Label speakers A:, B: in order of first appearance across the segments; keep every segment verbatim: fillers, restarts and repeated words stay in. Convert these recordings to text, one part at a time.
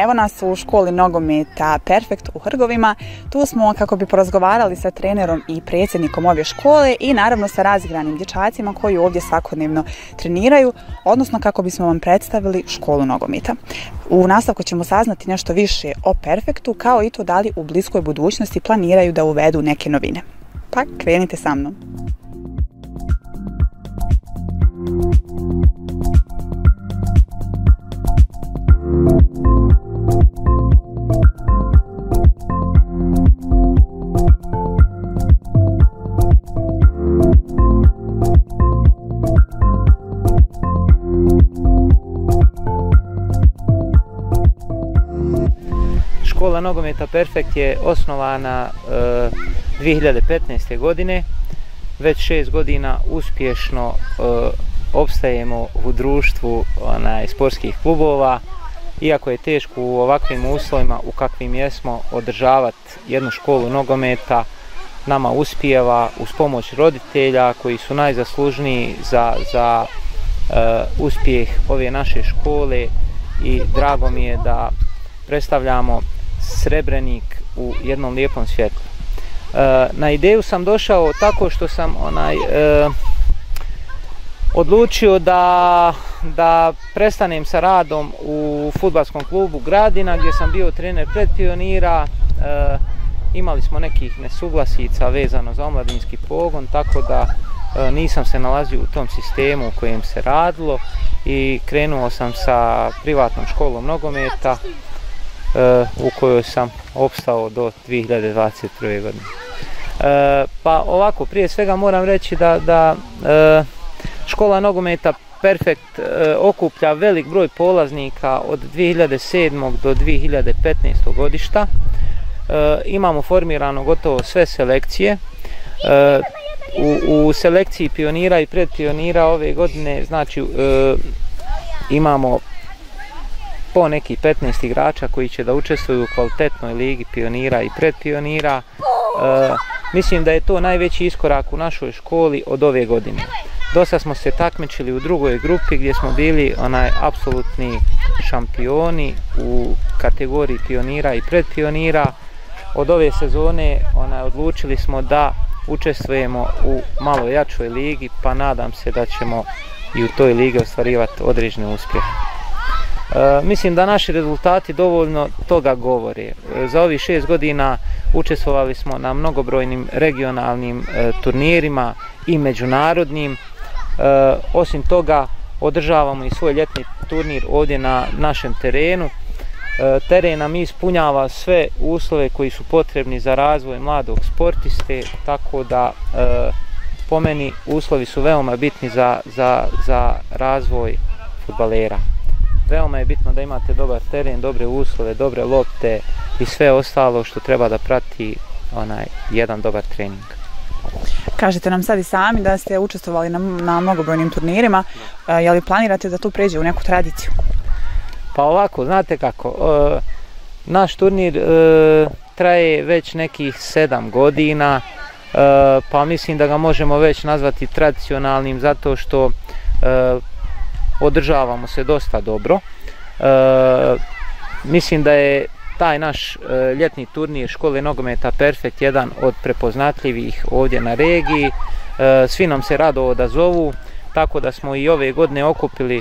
A: Evo nas u školi nogometa Perfekt u Hrgovima. Tu smo kako bi porazgovarali sa trenerom i predsjednikom ove škole i naravno sa razigranim dječacima koji ovdje svakodnevno treniraju, odnosno kako bismo vam predstavili školu nogometa. U nastavku ćemo saznati nešto više o Perfektu, kao i to da li u bliskoj budućnosti planiraju da uvedu neke novine. Pa krenite sa mnom.
B: Škola nogometa Perfekt je osnovana e, dvije hiljade petnaeste. godine. Već šest godina uspješno e, opstajemo u društvu onaj, sportskih klubova. Iako je teško u ovakvim uslovima u kakvim jesmo održavati jednu školu nogometa, nama uspijeva uz pomoć roditelja koji su najzaslužniji za, za e, uspjeh ove naše škole i drago mi je da predstavljamo Srebrenik u jednom lijepom svjetlu. E, na ideju sam došao tako što sam onaj e, odlučio da, da prestanem sa radom u fudbalskom klubu Gradina gdje sam bio trener predpionira. E, imali smo nekih nesuglasica vezano za omladinski pogon, tako da e, nisam se nalazio u tom sistemu u kojem se radilo i krenuo sam sa privatnom školom nogometa u kojoj sam opstao do dvije hiljade dvadeset prve. godine. E, pa ovako, prije svega moram reći da, da e, škola nogometa Perfekt e, okuplja velik broj polaznika od dvije hiljade sedme. do dvije hiljade petnaeste. godišta. E, imamo formirano gotovo sve selekcije. E, u, u selekciji pionira i predpionira ove godine znači e, imamo po neki petnaest igrača koji će da učestvuju u kvalitetnoj ligi pionira i predpionira. E, mislim da je to najveći iskorak u našoj školi od ove godine. Dosta smo se takmičili u drugoj grupi gdje smo bili onaj apsolutni šampioni u kategoriji pionira i predpionira. Od ove sezone onaj, odlučili smo da učestvujemo u malo jačoj ligi, pa nadam se da ćemo i u toj ligi ostvarivati određene uspjehe. E, mislim da naši rezultati dovoljno toga govore. E, za ovih šest godina učestvovali smo na mnogobrojnim regionalnim e, turnirima i međunarodnim. E, osim toga održavamo i svoj ljetni turnir ovdje na našem terenu. E, teren nam ispunjava sve uslove koji su potrebni za razvoj mladog sportiste, tako da e, po meni uslovi su veoma bitni za, za, za razvoj fudbalera. Veoma je bitno da imate dobar teren, dobre uslove, dobre lopte i sve ostalo što treba da prati onaj jedan dobar trening.
A: Kažete nam sad i sami da ste učestvovali na, na mnogobrojnim turnirima. E, je li planirate da to pređe u neku tradiciju?
B: Pa ovako, znate kako, e, naš turnir e, traje već nekih sedam godina, e, pa mislim da ga možemo već nazvati tradicionalnim zato što e, održavamo se dosta dobro. E, mislim da je taj naš e, ljetni turnir škole nogometa Perfekt jedan od prepoznatljivih ovdje na regiji. E, svi nam se rado odazovu, tako da smo i ove godine okupili e,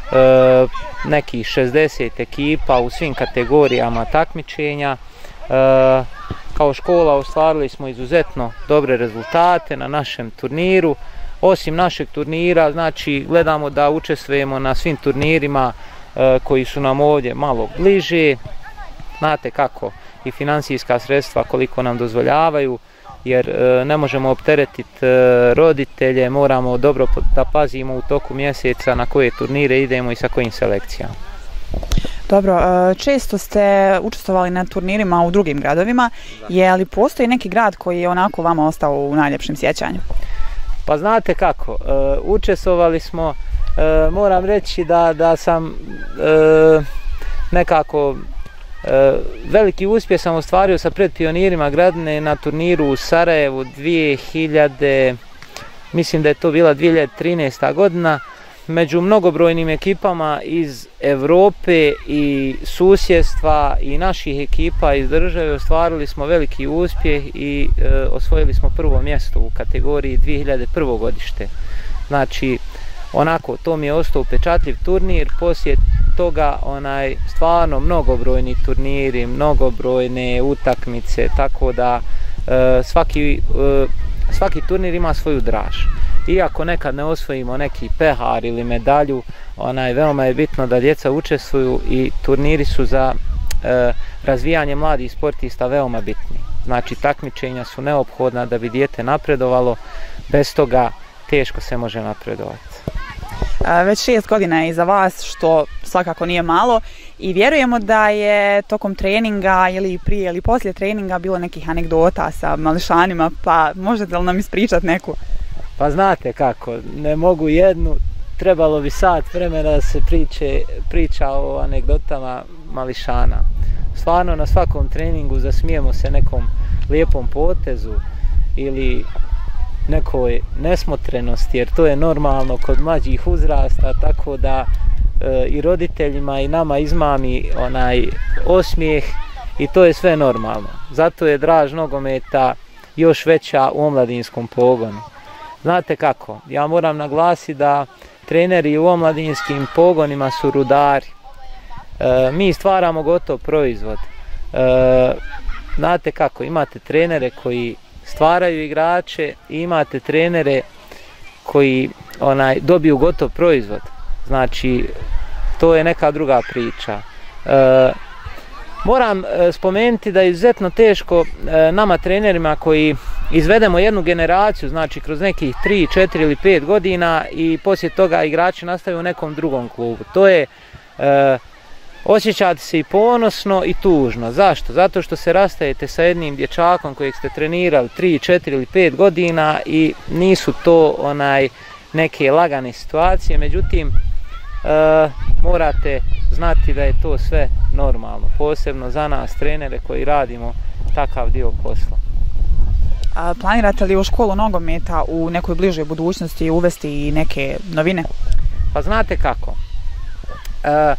B: nekih šezdeset ekipa u svim kategorijama takmičenja. E, kao škola ostvarili smo izuzetno dobre rezultate na našem turniru. Osim našeg turnira, znači gledamo da učestvujemo na svim turnirima e, koji su nam ovdje malo bliže. Znate kako, i financijska sredstva koliko nam dozvoljavaju, jer e, ne možemo opteretiti e, roditelje, moramo dobro da pazimo u toku mjeseca na koje turnire idemo i sa kojim selekcijama.
A: Dobro, često ste učestvovali na turnirima u drugim gradovima, je li postoji neki grad koji je onako vama ostao u najljepšem sjećanju?
B: Pa znate kako, e, učestvovali smo, e, moram reći da, da sam e, nekako e, veliki uspjeh sam ostvario sa predpionirima Gradine na turniru u Sarajevu dvije hiljade, mislim da je to bila dvije hiljade trinaesta. godina. među mnogobrojnim ekipama iz Europe i susjedstva i naših ekipa iz države ostvarili smo veliki uspjeh i e, osvojili smo prvo mjesto u kategoriji dvije hiljade prvo godište. Znači, onako, to mi je ostao upečatljiv turnir, poslije toga onaj stvarno mnogobrojni turniri, mnogobrojne utakmice, tako da e, svaki, e, svaki turnir ima svoju draž. Iako nekad ne osvojimo neki pehar ili medalju, onaj, veoma je bitno da djeca učestvuju i turniri su za e, razvijanje mladih sportista veoma bitni. Znači, takmičenja su neophodna da bi dijete napredovalo, bez toga teško se može napredovati.
A: Već šest godina je iza vas, što svakako nije malo, i vjerujemo da je tokom treninga ili prije ili poslije treninga bilo nekih anegdota sa mališanima, pa možete li nam ispričati neku?
B: Pa znate kako, ne mogu jednu, trebalo bi sat vremena da se priče, priča o anegdotama mališana. Stvarno na svakom treningu zasmijemo se nekom lijepom potezu ili nekoj nesmotrenosti, jer to je normalno kod mlađih uzrasta, tako da e, i roditeljima i nama izmami onaj osmijeh i to je sve normalno. Zato je draž nogometa još veća u omladinskom pogonu. Znate kako, ja moram naglasiti da treneri u omladinskim pogonima su rudari. E, mi stvaramo gotov proizvod. E, znate kako, imate trenere koji stvaraju igrače i imate trenere koji onaj dobiju gotov proizvod. Znači, to je neka druga priča. E, moram e, spomenuti da je izuzetno teško e, nama trenerima koji izvedemo jednu generaciju, znači kroz nekih tri, četiri ili pet godina i poslije toga igrači nastaju u nekom drugom klubu. To je e, osjećate se i ponosno i tužno. Zašto? Zato što se rastajete sa jednim dječakom kojeg ste trenirali tri, četiri ili pet godina i nisu to onaj neke lagane situacije, međutim e, morate znati da je to sve normalno, posebno za nas trenere koji radimo takav dio posla.
A: A planirate li u školu nogometa u nekoj bližoj budućnosti uvesti i neke novine?
B: Pa znate kako, e,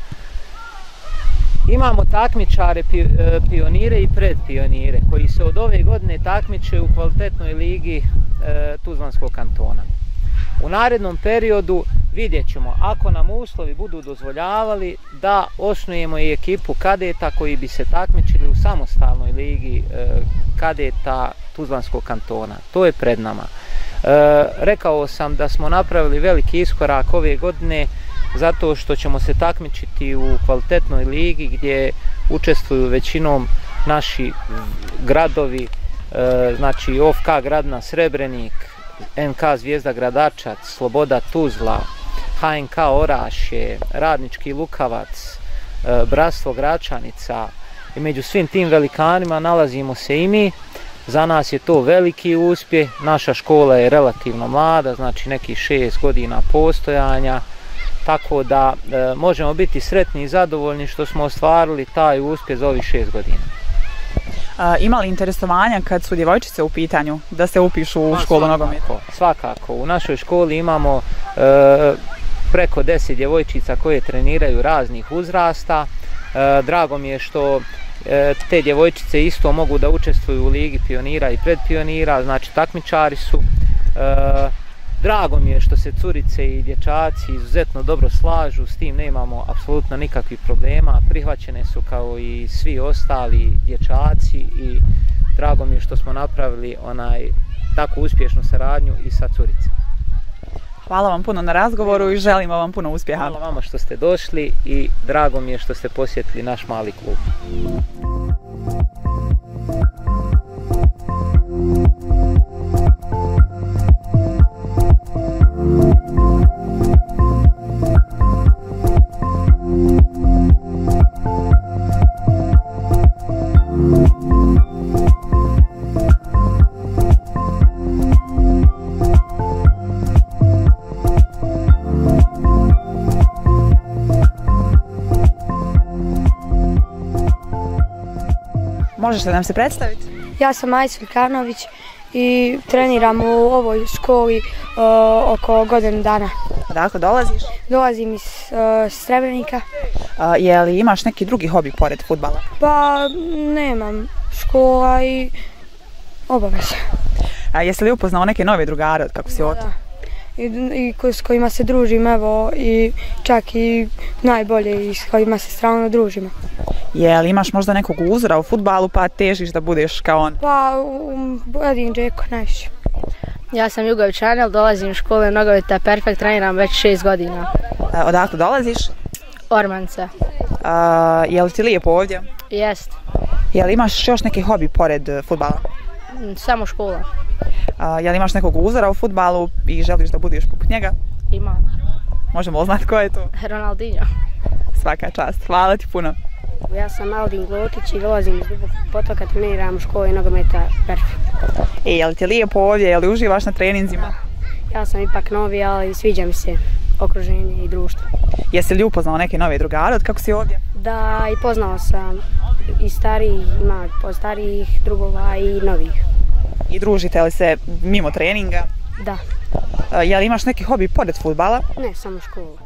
B: imamo takmičare, pionire i predpionire koji se od ove godine takmiče u kvalitetnoj ligi e, Tuzlanskog kantona. U narednom periodu vidjet ćemo, ako nam uslovi budu dozvoljavali, da osnujemo i ekipu kadeta koji bi se takmičili u samostalnoj ligi e, kadeta Tuzlanskog kantona. To je pred nama. E, rekao sam da smo napravili veliki iskorak ove godine zato što ćemo se takmičiti u kvalitetnoj ligi gdje učestvuju većinom naši gradovi, e, znači O F K Gradina Srebrenik, N K Zvijezda Gradačac, Sloboda Tuzla, H N K Orašje, Radnički Lukavac, e, Bratstvo Gračanica, i među svim tim velikanima nalazimo se i mi. Za nas je to veliki uspjeh, naša škola je relativno mlada, znači nekih šest godina postojanja, tako da e, možemo biti sretni i zadovoljni što smo ostvarili taj uspjeh za ovih šest godina.
A: A, ima li interesovanja kad su djevojčice u pitanju da se upišu u školu nogometa?
B: Svakako, u našoj školi imamo e, preko deset djevojčica koje treniraju raznih uzrasta. E, drago mi je što e, te djevojčice isto mogu da učestvuju u ligi pionira i predpionira, znači takmičari su. E, Drago mi je što se curice i dječaci izuzetno dobro slažu, s tim nemamo apsolutno nikakvih problema, prihvaćene su kao i svi ostali dječaci i drago mi je što smo napravili onaj takvu uspješnu saradnju i sa curicama.
A: Hvala vam puno na razgovoru i želimo vam puno uspjeha.
B: Hvala vama što ste došli i drago mi je što ste posjetili naš mali klub.
A: Možete nam se predstaviti?
C: Ja sam Majs Vilkanović i treniram u ovoj školi uh, oko godinu dana.
A: Odakle dolaziš?
C: Dolazim iz uh, Srebrenika.
A: Uh, je li imaš neki drugi hobi pored fudbala?
C: Pa nemam, škola i obaveze.
A: A jesi li upoznao neke nove drugare od kako si ovdje?
C: Da. I, i ko, s kojima se družim, evo, i čak i najbolje i s kojima se stalno družimo.
A: Je li imaš možda nekog uzora u fudbalu pa težiš da budeš kao on?
C: Pa, um, Edin Džeko najviše.
D: Ja sam Jugović Anel, dolazim iz škole nogometa Perfekt, treniram već šest godina.
A: A, odakle dolaziš?
D: Ormance.
A: A, je li ti lijepo ovdje?
D: Jest.
A: Je li imaš još neki hobi pored fudbala?
D: Samo škola.
A: A, je li imaš nekog uzora u fudbalu i želiš da budeš poput njega?
D: Imam.
A: Možemo li znati ko je to?
D: Ronaldinho.
A: Svaka čast, hvala ti puno.
E: Ja sam Aldin Glotić i dolazim iz Dubokog Potoka, treniram u školi nogometa Perfekt.
A: E, je li ti lijepo ovdje, je li uživaš na treninzima?
E: Ja sam ipak novi, ali sviđa mi se okruženje i društvo.
A: Jesi li upoznao neke nove drugare od kako si ovdje?
E: Da, i poznao sam i starijih, ima starijih drugova i novih.
A: I družite li se mimo treninga?
E: Da.
A: A, je li imaš neki hobi pored fudbala?
E: Ne, samo školu.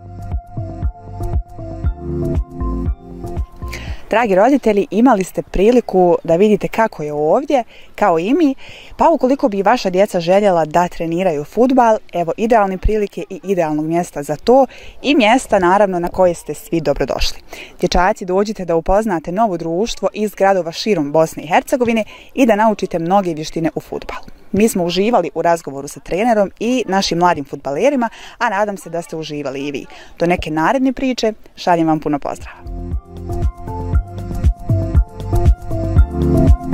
A: Dragi roditelji, imali ste priliku da vidite kako je ovdje, kao i mi, pa ukoliko bi vaša djeca željela da treniraju fudbal, evo idealne prilike i idealnog mjesta za to i mjesta naravno na koje ste svi dobrodošli. Dječaci, dođite da upoznate novo društvo iz gradova širom Bosne i Hercegovine i da naučite mnoge vještine u fudbalu. Mi smo uživali u razgovoru sa trenerom i našim mladim fudbalerima, a nadam se da ste uživali i vi. Do neke naredne priče, šaljem vam puno pozdrava. Thank you.